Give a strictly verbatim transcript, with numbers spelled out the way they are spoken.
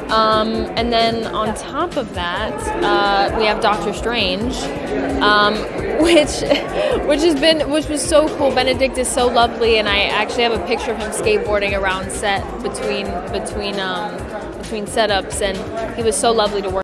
Um, and then on top of that, uh, we have Doctor Strange, um, which which has been which was so cool. Benedict is so lovely, and I actually have a picture of him skateboarding around set between between um, between setups, and he was so lovely to work.